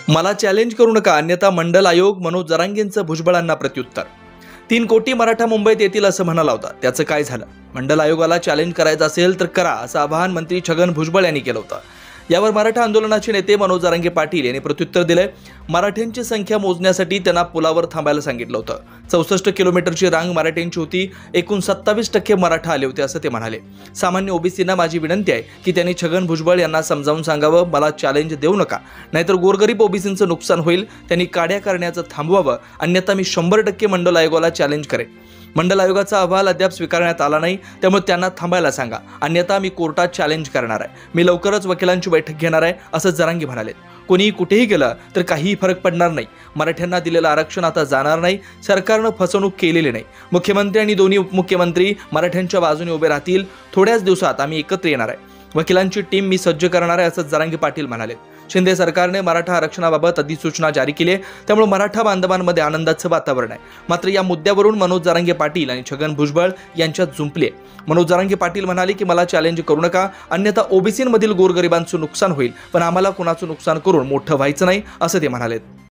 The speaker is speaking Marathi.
मला चॅलेंज करू नका, अन्यथा मंडल आयोग मनोज जरांगेंचं भुजबळांना प्रत्युत्तर. 3 कोटी मराठा मुंबईत येतील असं म्हणाला होता, त्याचं काय झालं? मंडल आयोगाला चॅलेंज करायचं असेल तर करा, असं आवाहन मंत्री छगन भुजबळ यांनी केलं होतं. यावर मराठा आंदोलनाचे नेते मनोज जरांगे पाटील यांनी प्रत्युत्तर दिलंय. मराठ्यांची संख्या मोजण्यासाठी त्यांना पुलावर थांबायला सांगितलं होतं. 64 किलोमीटरची रांग मराठ्यांची होती. एकूण 27% मराठा आले होते असं ते म्हणाले. सामान्य ओबीसींना माझी विनंती आहे की त्यांनी छगन भुजबळ यांना समजावून सांगावं, मला चॅलेंज देऊ नका, नाहीतर गोरगरीब ओबीसींचं नुकसान होईल. त्यांनी काड्या करण्याचं थांबवावं, अन्यथा मी 100% मंडल आयोगाला चॅलेंज करेन. मंडल आयोगाचा अहवाल अद्याप स्वीकारण्यात आला नाही, त्यामुळे त्यांना थांबायला सांगा, अन्यथा मी कोर्टात चॅलेंज करणार आहे. मी लवकरच वकिलांची बैठक घेणार आहे, असं जरांगे म्हणाले. कोणीही कुठेही गेलं तर काहीही फरक पडणार नाही. मराठ्यांना दिलेलं आरक्षण आता जाणार नाही. सरकारनं फसवणूक केलेली नाही. मुख्यमंत्री आणि दोन्ही उपमुख्यमंत्री मराठ्यांच्या बाजूने उभे राहतील. थोड्याच दिवसात आम्ही एकत्र येणार आहे. वकिलांची टीम मी सज्ज करणार आहे, असं जरांगे पाटील म्हणाले. शिंदे सरकारने मराठा आरक्षणाबाबत अधिसूचना जारी केली आहे, त्यामुळे मराठा बांधवांमध्ये आनंदाचं वातावरण आहे. मात्र या मुद्द्यावरून मनोज जरांगे पाटील आणि छगन भुजबळ यांच्यात जुंपली आहे. मनोज जरांगे पाटील म्हणाले की मला चॅलेंज करू नका, अन्यथा ओबीसींमधील गोरगरिबांचं नुकसान होईल, पण आम्हाला कुणाचं नुकसान करून मोठं व्हायचं नाही, असं ते म्हणाले.